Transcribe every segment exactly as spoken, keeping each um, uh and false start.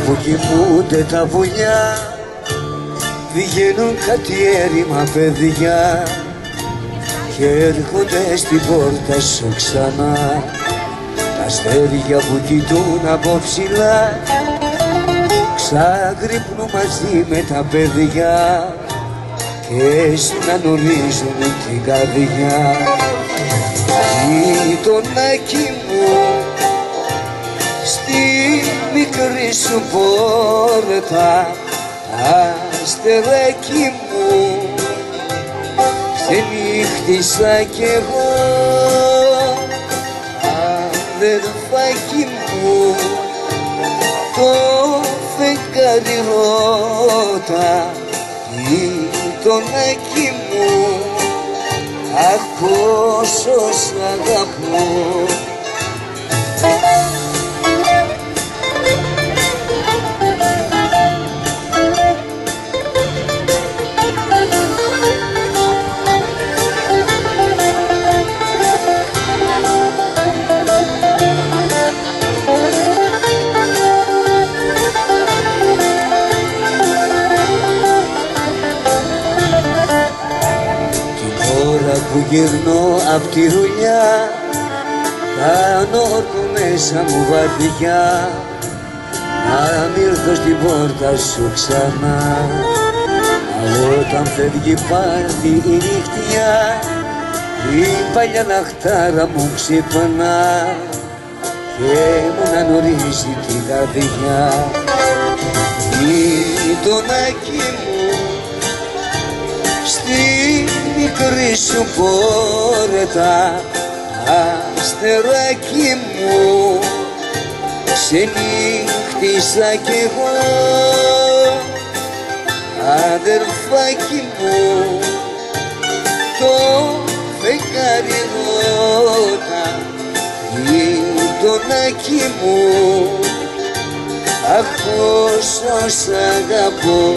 που κοιμούνται τα πουλιά, βγαίνουν κάτι έρημα παιδιά και έρχονται στην πόρτα σου ξανά. Τα αστέρια που κοιτούν από ψηλά ξαγρυπνούν μαζί με τα παιδιά και συνανορίζουν την καρδιά. Γειτονάκι μου, στη μικρή σου πόρτα, αστεράκι μου, ξενύχτησα κι εγώ. Αδερφάκι μου, το φεγγάρι ρώτα, γειτονάκι μου, αχ πόσο σ' αγαπώ. Που γυρνώ απ' τη δουλειά, κάνω όρκο μέσα μου βαθιά, να μ' ήρθω στην πόρτα σου ξανά. Μα όταν φεύγει πάλι η νύχτια, η παλιά λαχτάρα μου ξυπνά και μου να νορίζει την καρδιά. Γειτονάκι μου, στη μικρή σου πόρτα, αστεράκι μου, ξενύχτησα κι εγώ. Αδερφάκι μου, το φεγγάρι ρώτα, γειτονάκι μου, αχ πόσο σ' αγαπώ.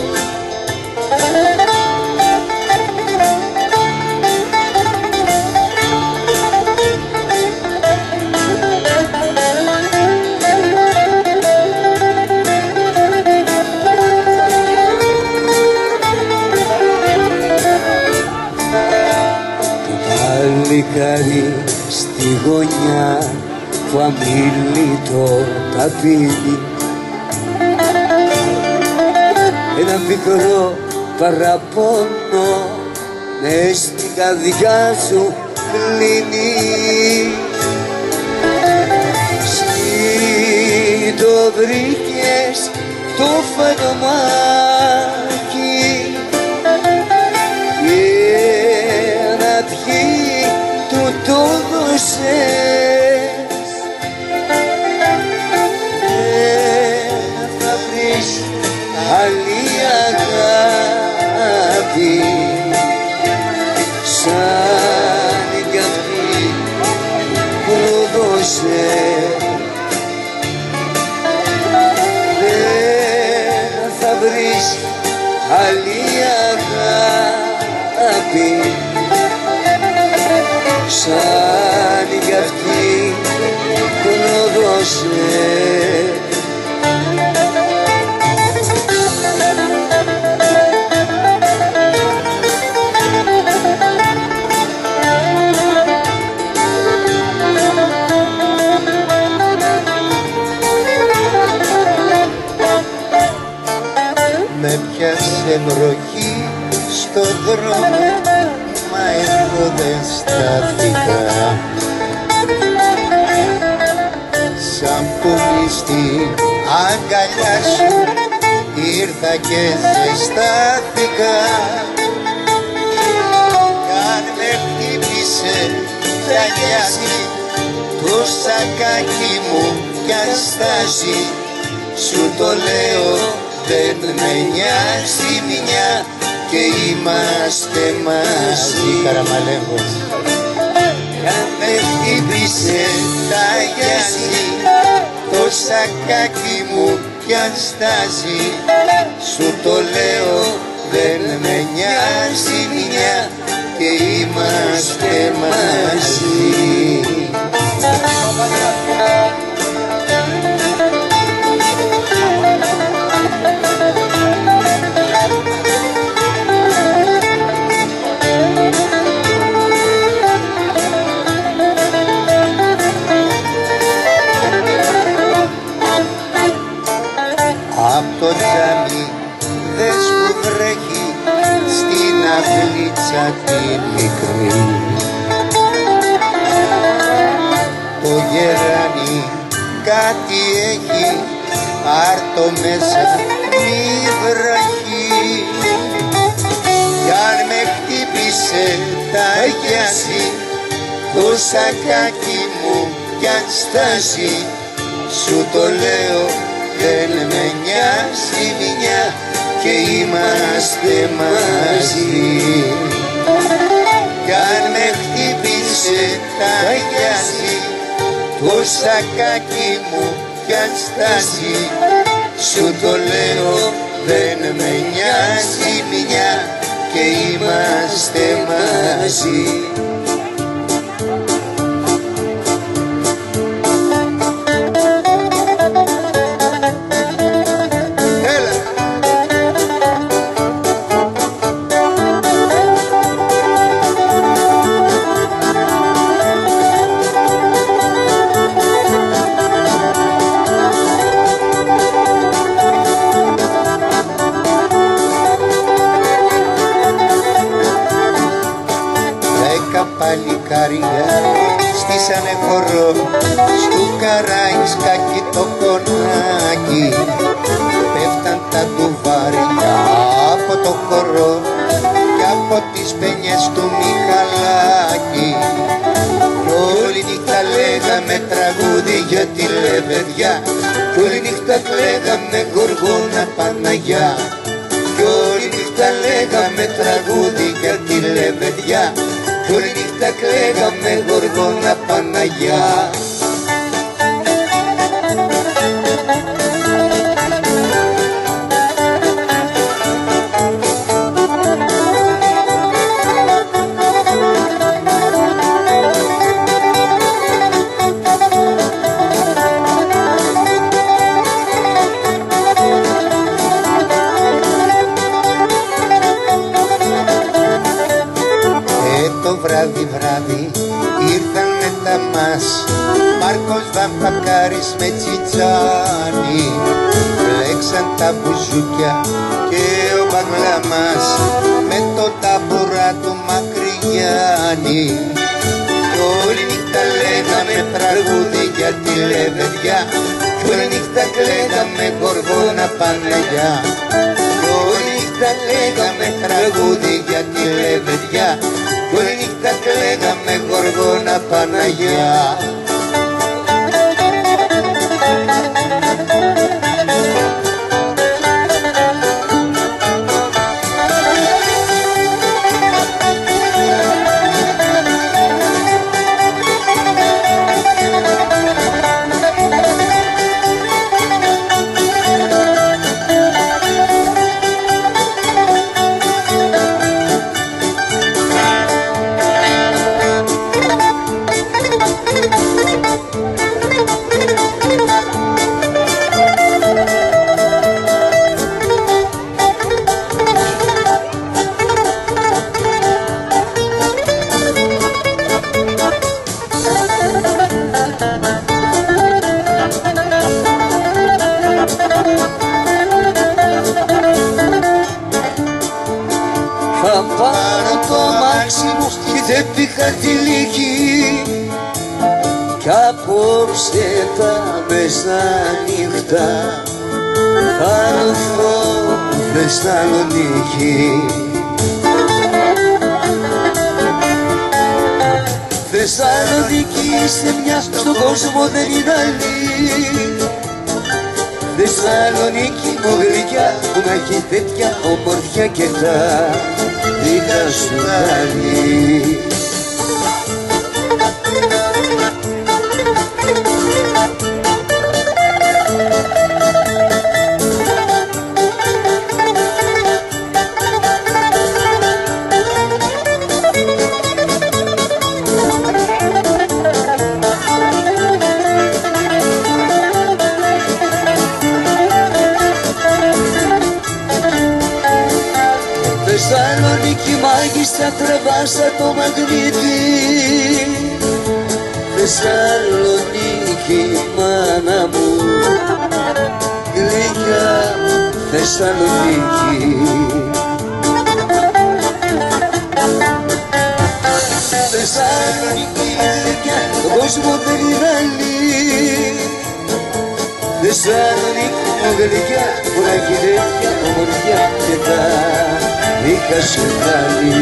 Παλικάρι στη γωνιά που αμήλυτο τα πίνει, ένα μικρό παραπονό μες στην καρδιά σου κλείνει. Εσύ το βρήκες το φανομάκι και να πιει του το δώσες. Δεν θα βρεις άλλη αγάπη σαν κι αυτή που δώσες. Δεν θα βρεις άλλη αγάπη σαν κι αυτή που δώσες. Με πιάσε βροχή στο δρόμο, μα εγώ δεν στάθηκα. Σαν πουλί στην αγκαλιά σου ήρθα και ζεστάθηκα. Κι αν με χτύπησε θα γιάσει το σακάκι μου κι αν στάζει, σου το λέω δεν με νοιάζει μια και είμαστε μαζί. Καραμαλεύος. Κι αν με χτύπησε θα γιάσει το σακάκι μου κι αν στάζει, σου το λέω δεν με νοιάζει μια και είμαστε μαζί. τη μικρή. Το γεράνι κάτι έχει, άρτο μέσα μη βραχεί. Κι αν με χτύπησε τα γιasi, το σακάκι μου κι αν στάσει, σου το λέω δεν με νοιάζει μια και είμαστε μαζί. Κι αν με χτύπησε τα γιasi, το σακάκι μου κι αν στάσει, σου το λέω δεν με νοιάζει μια και είμαστε μαζί. Παλικάρια στήσανε χορό στου Καραϊσκάκι το κονάκι. Πέφταν τα τουβάρια από το χορό και από τις παινιές του Μιχαλάκη. Κι όλη νύχτα λέγαμε τραγούδι για τη λεβεδιά, κι όλη νύχτα κλαίγαμε γοργόνα Παναγιά. Κι όλη νύχτα λέγαμε τραγούδι για τη λεβεδιά, κι όλη νύχτα κλαίγαμε γοργόνα Παναγιά. Βράδυ βράδυ ήρθαν μετά μας Μάρκος Βαμβακάρης με Τσιτσάνι. Πλέξαν τα μπουζούκια και ο Μπαγλαμάς με το ταμπουρά του Μακρυγιάννη. Κι όλη νύχτα λέγαμε τραγούδι για τη λεβεδιά, κι όλη νύχτα κλαίγαμε γοργόνα Παναγιά. Κι όλη νύχτα λέγαμε τραγούδι για τη λεβεδιά, κι όλη νύχτα κλαίγαμε γοργόνα Παναγιά. Θα πάρω το αμάξι μου και δεν πήγα τη λύκη, κι απόψε τα μεσάνυχτα θα έρθω Θεσσαλονίκη. Θεσσαλονίκη είσαι μια, στον κόσμο δεν είναι άλλη. Θεσσαλονίκη μου γλυκιά που να έχει τέτοια ομορφιά και τα δικά σου δάλι. Θεσσαλονίκη μάγισσα τρεβάσα το μαγνήτη. Θεσσαλονίκη μάνα μου γλυκιά Θεσσαλονίκη. Θεσσαλονίκη τέτοια τον κόσμο δεν είναι άλλη. Θεσσαλονίκη μου γλυκιά που να έχει τέτοια ομορφιά και τα δίκα σου πάλι.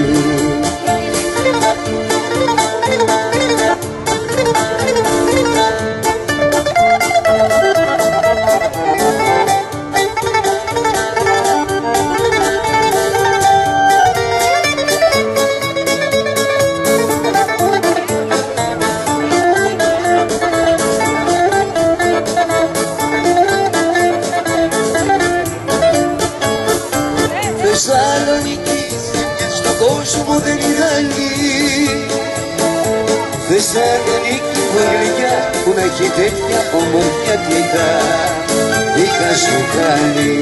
Θεσσαλονίκη στον κόσμο δεν είναι άλλη. Θεσσαλονίκη μου γλυκιά που να έχει τέτοια ομορφιά και τα δίκα σου πάλι.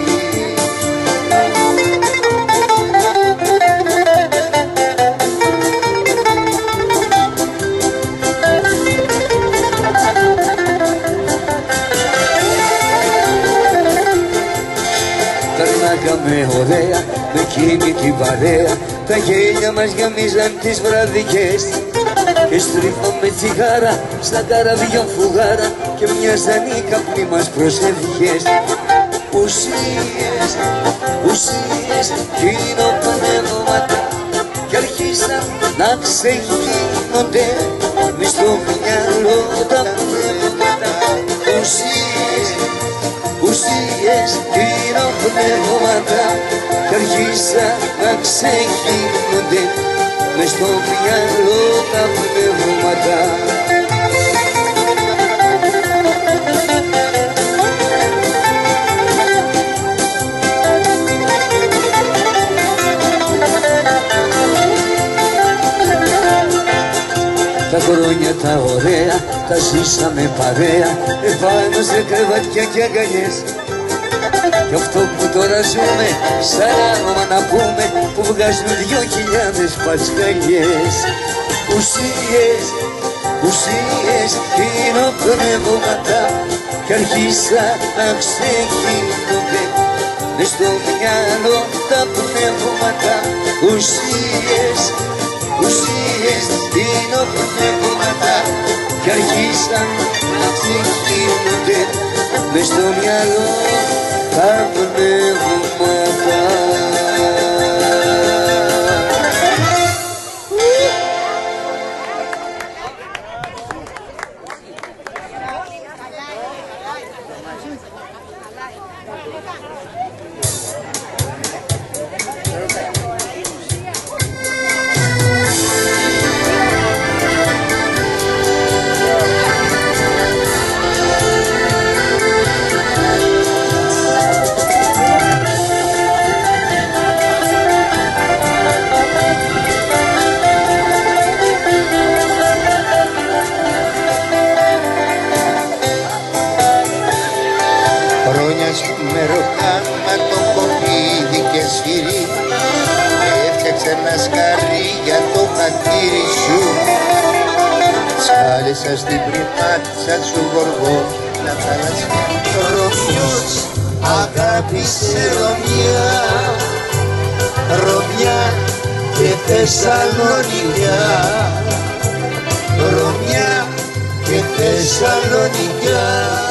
Περνάγαμε ωραία με εκείνη την παρέα, τα γέλια μας γεμίζαν τις βραδιές και στρίφαμε τσιγάρα στα καραβιά φουγάρα και μοιάζαν οι καπνοί μας προσευχές. Ουσίες, ουσίες, κοινοπνεύματα κι αρχίσαν να ξεγίνονται μες στο μυαλό τα πνεύματα. Ουσίες, ουσίες, κοινοπνεύματα κι αρχίσαν να ξεγίνονται μες στο μυαλό τα πνεύματα. Τα χρόνια τα ωραία τα ζήσαμε παρέα επάνω σε κρεβάτια και αγκαλιές. Κι αυτό που τώρα ζούμε σαν άρωμα να πούμε που βγάζουν δυο χιλιάδες πασχαλιές. Ουσίες, ουσίες, κοινοπνεύματα κι αρχίσαν να ξεγίνονται μες στο μυαλό τα πνεύματα. Ουσίες, ουσίες, κοινοπνεύματα κι αρχίσαν να ξεγίνονται μες στο μυαλό τα πνεύματα. Με ροκάμα το κοπίδι και σφυρί έφτιαξε ένα σκαρί για το χατήρι σου. Σκάλεσα στην πριμάτσα σου γοργό να θάλασσα. Ρωμιός αγάπησε Ρωμιά, Ρωμιά και Θεσσαλονικιά, Ρωμιά και Θεσσαλονικιά.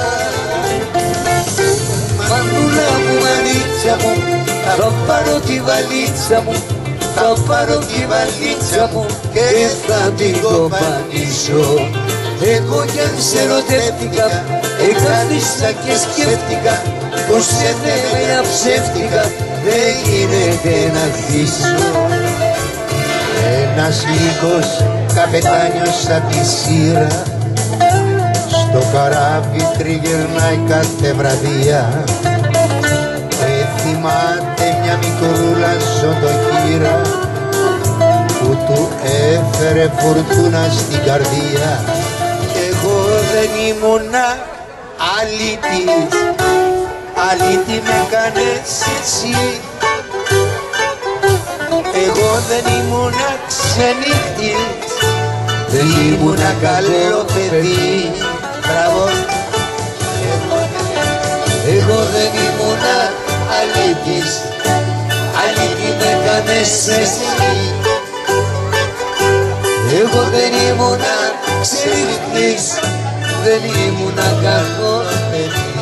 Μανούλα μου, μανίτσα μου, θα πάρω τη βαλίτσα μου, θα πάρω τη βαλίτσα μου και θα την κοπανίσω. Εγώ κι αν σε ερωτεύτηκα, εγκάθισα και σκέφτηκα πως σε θέλεα ψεύτικα, δεν γίνεται να χτίσω. Ένας λίγος καπετάνιος σαν τη σειρά στο καράβι τριγυρνάει κάθε βραδιά. Δεν θυμάται μια μικρούλα ζωντοχύρα που του έφερε φουρτούνα στην καρδιά. Εγώ δεν ήμουνα αλήτης, αλήτη με κάνες εσύ. Εγώ δεν ήμουνα ξενύχτης, δεν ήμουνα καλό παιδί. Μπράβο. Εγώ δεν ήμουνα αλήτης, αλήτη με κάνες εσύ. Εγώ δεν ήμουνα ξενυχτής, δεν ήμουνα κακό παιδί.